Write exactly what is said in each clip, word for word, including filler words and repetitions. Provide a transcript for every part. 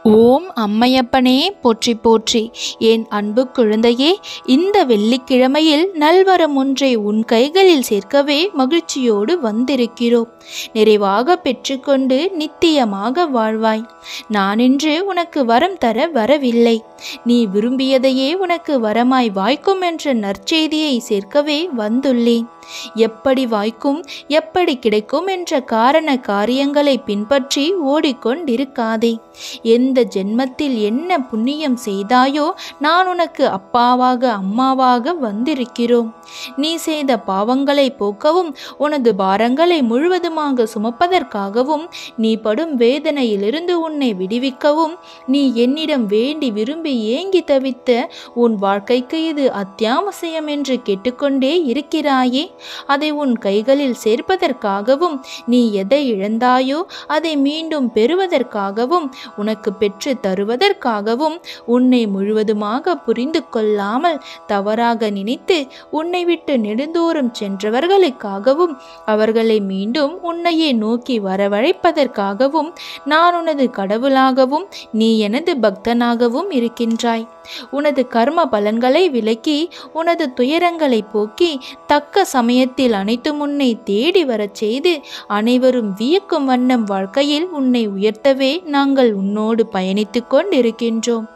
ஓம் அம்மையப்பனே போற்றி போற்றி. என் அன்பு குழந்தையே, இந்த வெள்ளிக்கிழமையில் நல்வரம் ஒன்றை உன் கைகளில் சேர்க்கவே மகிழ்ச்சியோடு வந்திருக்கிறோம். நிறைவாக பெற்றுக்கொண்டு நித்தியமாக வாழ்வாய். நான் இன்று உனக்கு வரம் தர வரவில்லை, நீ விரும்பியதையே உனக்கு வரமாய் வாய்க்கும் என்ற நற்செய்தியை சேர்க்கவே வந்துள்ளேன். எப்படி வாய்க்கும், எப்படி கிடைக்கும் என்ற காரண காரியங்களை பின்பற்றி ஓடிக்கொண்டிருக்காதே. எந்த ஜென்மத்தில் என்ன புண்ணியம் செய்தாயோ நான் உனக்கு அப்பாவாக அம்மாவாக வந்திருக்கிறோம். நீ செய்த பாவங்களை போக்கவும் உனது பாரங்களை முழுவதுமாக சுமப்பதற்காகவும் நீ படும் வேதனையிலிருந்து உன்னை விடுவிக்கவும் நீ என்னிடம் வேண்டி விரும்பி ஏங்கி தவித்த உன் வாழ்க்கைக்கு இது அத்தியாவசியம் என்று கேட்டுக்கொண்டே இருக்கிறாயே. அதை உன் கைகளில் சேர்ப்பதற்காகவும் நீ எதை இழந்தாயோ அதை மீண்டும் பெறுவதற்காகவும் உனக்கு பெற்று தருவதற்காகவும் உன்னை முழுவதுமாக புரிந்து கொள்ளாமல் தவறாக நினைத்து உன்னை விட்டு நெடுந்தூரம் சென்றவர்களுக்காகவும் அவர்களை மீண்டும் உன்னையே நோக்கி வரவழைப்பதற்காகவும் நான் உனது கடவுளாகவும் நீ எனது பக்தனாகவும் இருக்கின்றாய். உனது கர்ம பலன்களை விலக்கி உனது துயரங்களை போக்கி தக்க சமயத்தில் அனைத்தும் உன்னை தேடி வரச் செய்து அனைவரும் வியக்கும் வண்ணம் வாழ்க்கையில் உன்னை உயர்த்தவே நாங்கள் உன்னோடு பயணித்து கொண்டிருக்கின்றோம்.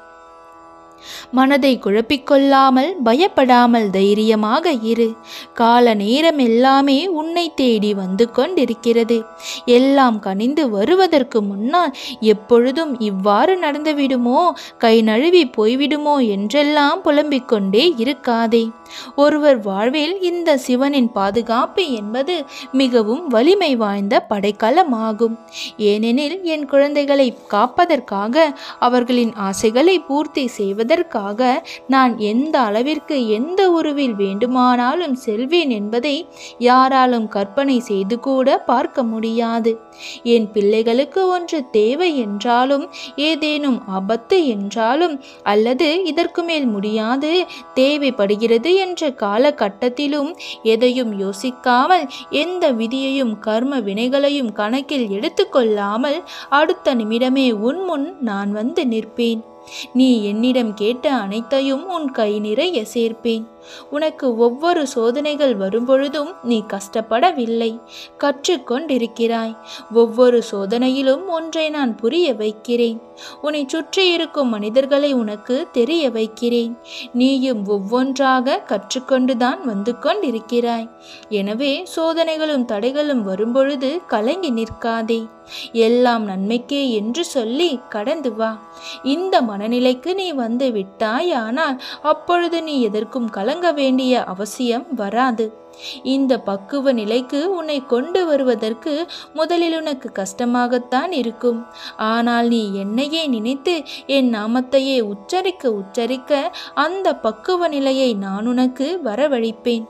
மனதை குழப்பிக்கொள்ளாமல் பயப்படாமல் தைரியமாக இரு. கால நேரம் எல்லாமே உன்னை தேடி வந்து கொண்டிருக்கிறது. எல்லாம் கனிந்து வருவதற்கு முன்னால் எப்பொழுதும் இவ்வாறு நடந்துவிடுமோ, கை நழுவி போய்விடுமோ என்றெல்லாம் புலம்பிக் கொண்டே இருக்காதே. ஒருவர் வாழ்வில் இந்த சிவனின் பாதுகாப்பு என்பது மிகவும் வலிமை வாய்ந்த படைக்கலமாகும். ஏனெனில் என் குழந்தைகளை காப்பதற்காக அவர்களின் ஆசைகளை பூர்த்தி செய்வதற்காக நான் எந்த அளவிற்கு எந்த உருவில் வேண்டுமானாலும் செல்வேன் என்பதை யாராலும் கற்பனை செய்து கூட பார்க்க முடியாது. என் பிள்ளைகளுக்கு ஒன்று தேவை என்றாலும், ஏதேனும் ஆபத்து என்றாலும், அல்லது இதற்கு மேல் முடியாது தேவைப்படுகிறது என்ற காலகட்டத்திலும் எதையும் யோசிக்காமல் எந்த விதியையும் கர்ம வினைகளையும் கணக்கில் எடுத்துக்கொள்ளாமல் அடுத்த நிமிடமே உன் முன் நான் வந்து நிற்பேன். நீ என்னிடம் கேட்ட அனைத்தையும் உன் கை நிறைய சேர்ப்பேன். உனக்கு ஒவ்வொரு சோதனைகள் வரும்பொழுதும் நீ கஷ்டப்படவில்லை, கற்றுக்கொண்டிருக்கிறாய். ஒவ்வொரு சோதனையிலும் ஒன்றை நான் புரிய வைக்கிறேன். உன்னை சுற்றி இருக்கும் மனிதர்களை உனக்கு தெரிய வைக்கிறேன். நீயும் ஒவ்வொன்றாக கற்றுக்கொண்டுதான் வந்து கொண்டிருக்கிறாய். எனவே சோதனைகளும் தடைகளும் வரும்பொழுது கலங்கி நிற்காதே. எல்லாம் நன்மைக்கே என்று சொல்லி கடந்து வா. இந்த மனநிலைக்கு நீ வந்து விட்டாய், ஆனால் அப்பொழுது நீ எதற்கும் கலங்க வேண்டிய அவசியம் வராது. இந்த பக்குவ நிலைக்கு உன்னை கொண்டு வருவதற்கு முதலில் உனக்கு கஷ்டமாகத்தான் இருக்கும். ஆனால் நீ என்னையே நினைத்து என் நாமத்தையே உச்சரிக்க உச்சரிக்க அந்த பக்குவ நிலையை நான் உனக்கு வரவழைப்பேன்.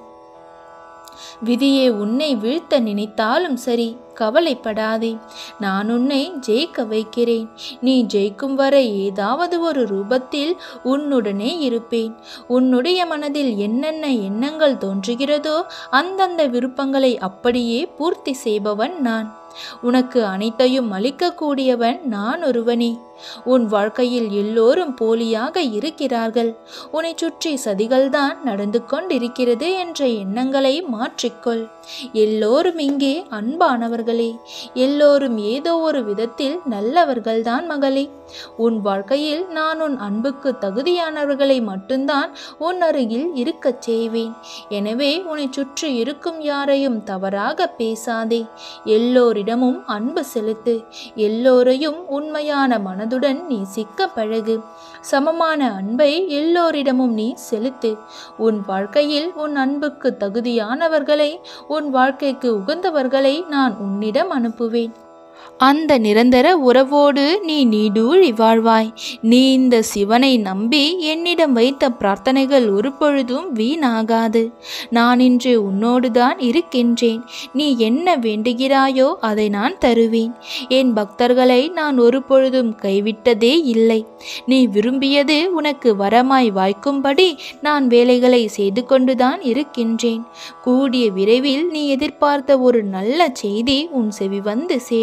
விதியே உன்னை வீழ்த்த நினைத்தாலும் சரி, கவலைப்படாதே. நான் உன்னை ஜெயிக்க வைக்கிறேன். நீ ஜெயிக்கும் வரை ஏதாவது ஒரு ரூபத்தில் உன்னுடனே இருப்பேன். உன்னுடைய மனதில் என்னென்ன எண்ணங்கள் தோன்றுகிறதோ அந்தந்த விருப்பங்களை அப்படியே பூர்த்தி செய்பவன் நான். உனக்கு அனைத்தையும் அளிக்கக்கூடியவன் நான் ஒருவனே. உன் வாழ்க்கையில் எல்லோரும் போலியாக இருக்கிறார்கள், உன்னை சுற்றி சதிகள்தான் நடந்து கொண்டிருக்கிறது என்ற எண்ணங்களை மாற்றிக்கொள். எல்லோரும் இங்கே அன்பானவர்களே, எல்லோரும் ஏதோ ஒரு விதத்தில் நல்லவர்கள்தான் மகளே. உன் வாழ்க்கையில் நான் உன் அன்புக்கு தகுதியானவர்களை மட்டும்தான் உன் அருகில் இருக்கச் செய்வேன். எனவே உன்னை சுற்றி இருக்கும் யாரையும் தவறாக பேசாதே. எல்லோரிடமும் அன்பு செலுத்து. எல்லோரையும் உண்மையான மனதுடன் நீ சிக்க பழகு. சமமான அன்பை எல்லோரிடமும் நீ செலுத்து. உன் வாழ்க்கையில் உன் அன்புக்கு தகுதியானவர்களை, உன் வாழ்க்கைக்கு உகந்தவர்களை நான் உன்னிடம் அனுப்புவேன். அந்த நிரந்தர உறவோடு நீ நீடூழி வாழ்வாய். நீ இந்த சிவனை நம்பி என்னிடம் வைத்த பிரார்த்தனைகள் ஒரு பொழுதும் வீணாகாது. நான் இன்று உன்னோடுதான் இருக்கின்றேன். நீ என்ன வேண்டுகிறாயோ அதை நான் தருவேன். என் பக்தர்களை நான் ஒரு பொழுதும் கைவிட்டதே இல்லை. நீ விரும்பியது உனக்கு வரமாய் வாய்க்கும்படி நான் வேலைகளை செய்து கொண்டுதான் இருக்கின்றேன். கூடிய விரைவில் நீ எதிர்பார்த்த ஒரு நல்ல செய்தி உன் செவி வந்து சேரும்.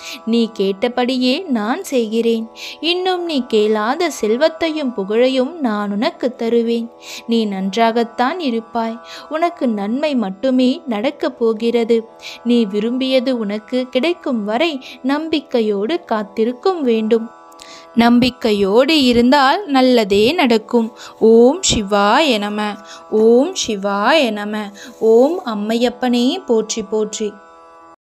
நீ கேட்டபடியே நான் செய்கிறேன். இன்னும் நீ கேளாத செல்வத்தையும் புகழையும் நான் உனக்கு தருவேன். நீ நன்றாகத்தான் இருப்பாய். உனக்கு நன்மை மட்டுமே நடக்கப் போகிறது. நீ விரும்பியது உனக்கு கிடைக்கும் வரை நம்பிக்கையோடு காத்திருக்கும் வேண்டும். நம்பிக்கையோடு இருந்தால் நல்லதே நடக்கும். ஓம் சிவாய நம. ஓம் சிவாய நம. ஓம் அம்மையப்பனே போற்றி போற்றி.